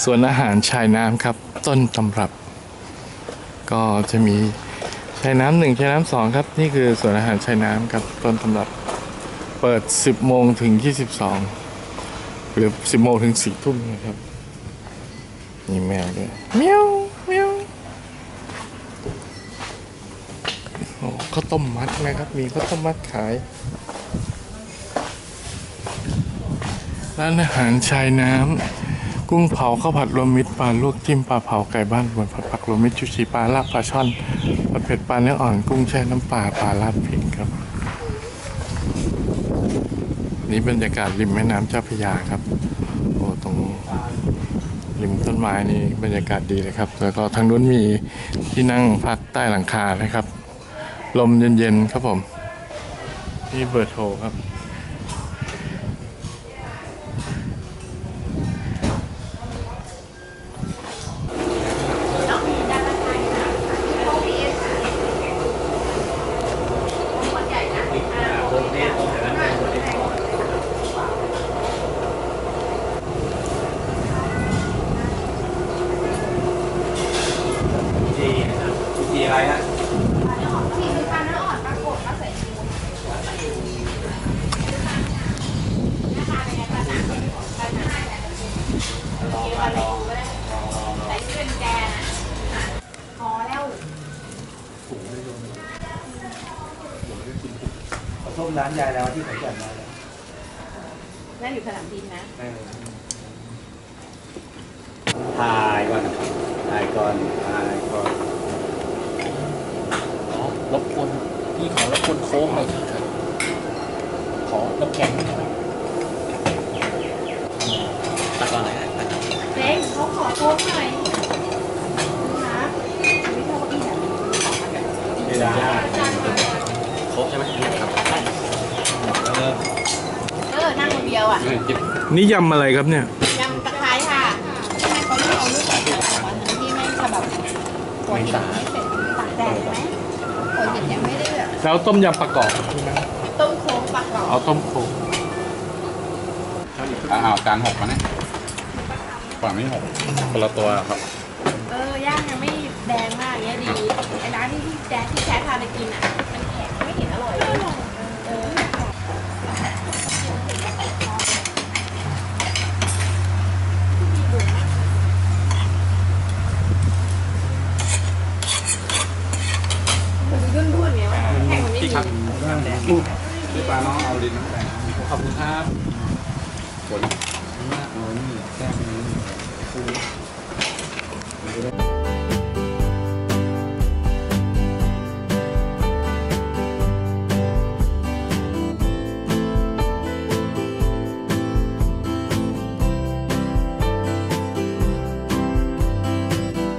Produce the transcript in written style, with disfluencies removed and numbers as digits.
สวนอาหารชายน้ำครับต้นตำรับก็จะมีชายน้ำหนึ่งชายน้ำสองครับนี่คือสวนอาหารชายน้ำครับต้นตำรับเปิด10 โมงถึง22หรือ10 โมงถึง4 ทุ่มนะครับมีแมวด้วยเมียวเมียวโอ้ข้าวต้มมัดนะครับมีข้าวต้มมัดขายร้านอาหารชายน้ำกุ้งเผาข้าวผัดรวมมิตรปลาลวกจิ้มปลาเผาไก่บ้านบนผัดผักรวมมิตรชูชีปลาลาบปลาช่อนผัดเผ็ดปลาเนื้ออ่อนกุ้งแช่น้ำปลาปลาลาดพริกครับนี่บรรยากาศริมแม่น้ำเจ้าพระยาครับโอ้ตรงริมต้นไม้นี่บรรยากาศดีเลยครับแล้วก็ทางนู้นมีที่นั่งพักใต้หลังคานะครับลมเย็นๆครับผมนี่เบอร์โทรครับอะไรฮะชีคือปลาเนื้ออ่อนปลากดปลาใส่ชูนะคะเป็นไงปลาหนังปลาหนังปลาลูก็ได้ใส่ที่เป็นแกนะพอแล้วขอส้มร้านยายแล้วที่ขอนแก่นมาเลยนั่นอยู่สนามบินนะถ่ายก่อนถ่ายก่อนถ่ายก่อนรบกวนพี่ขอรบกวนโค้งหน่อยครับขอน้ำแข็งตัดตอนไหนเจ๊เขาขอโค้งหน่อยนะไม่ชอบอีกแบบไม่ได้ครบใช่ไหมครับนั่งคนเดียวอ่ะนี่ยำอะไรครับเนี่ยยำตะไคร้ค่ะทำไมเขาไม่เอาลูกตาลวันนั้นที่ไม่ฉบับหัวหินไม่เสร็จตากแดดไหมหัวหินยังไม่ได้แบบแล้วต้มยำประกอบใช่ไหมต้มโค้งปลากรอบเอาต้มโค้งกลาง6มาเนี่ยฝั่งนี้6คนละตัวครับย่างยังไม่แดงมากเนี้ยดีไอ้ร้านที่แจ๊พาไปกินอ่ะมันแข็งไม่เห็นอร่อยเลยรุ่นๆเนี้ยแข็งมันไม่ดีพี่ปลาน้องเอาลิ้นน้ำแข็งขอบคุณครับฝนนี่แก้มนี้